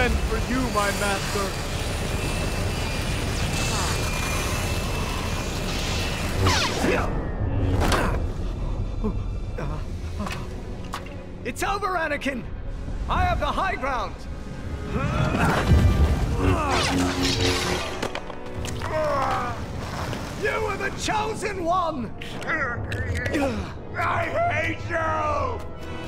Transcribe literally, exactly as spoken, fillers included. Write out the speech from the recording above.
defend for you, my master. It's over, Anakin! I have the high ground! You are the chosen one! I hate you!